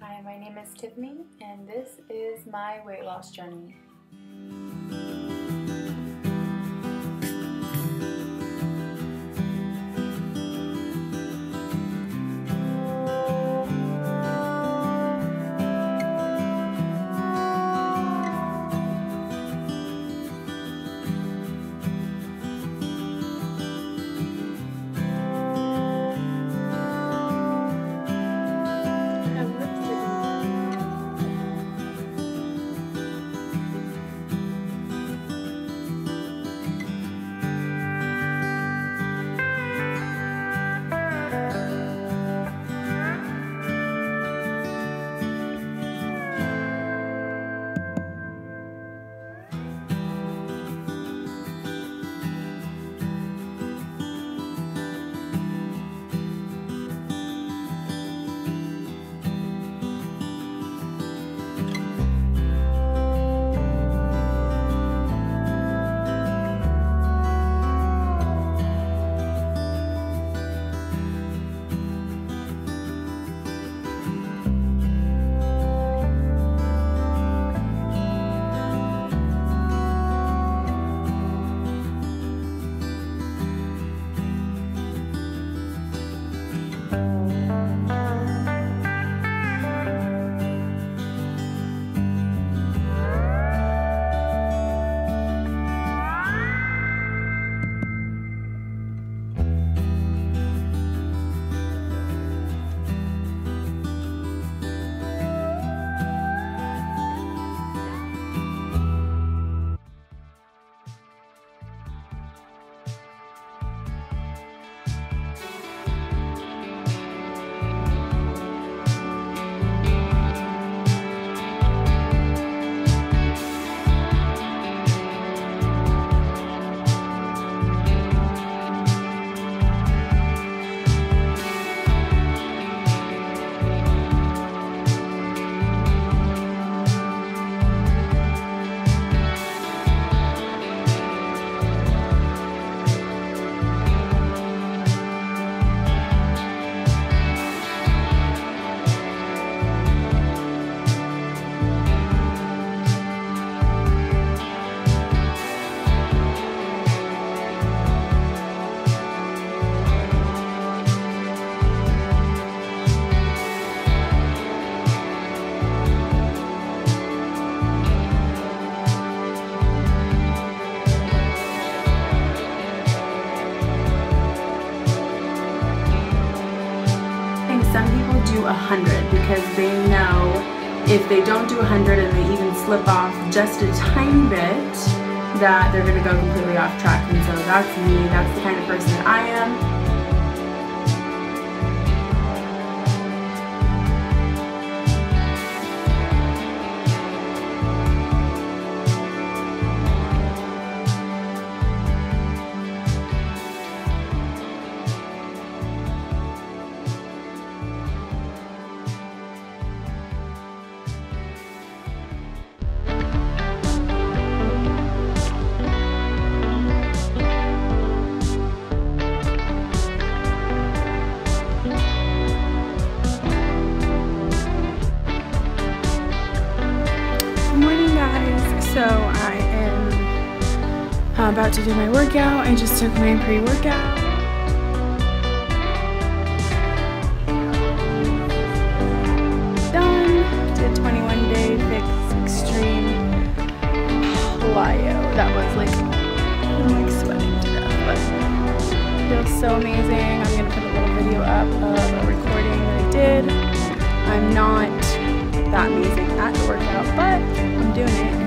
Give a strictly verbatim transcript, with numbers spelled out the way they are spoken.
Hi, my name is Tiffany, and this is my weight loss journey. Some people do a hundred because they know if they don't do a hundred and they even slip off just a tiny bit, that they're going to go completely off track. And so that's me. That's the kind of person that I am. So I am about to do my workout. I just took my pre-workout. Done. Did twenty-one day fix extreme plyo. That was like, I'm like sweating to death, but it feels so amazing. I'm gonna put a little video up of a recording that I did. I'm not that amazing at the workout, but I'm doing it.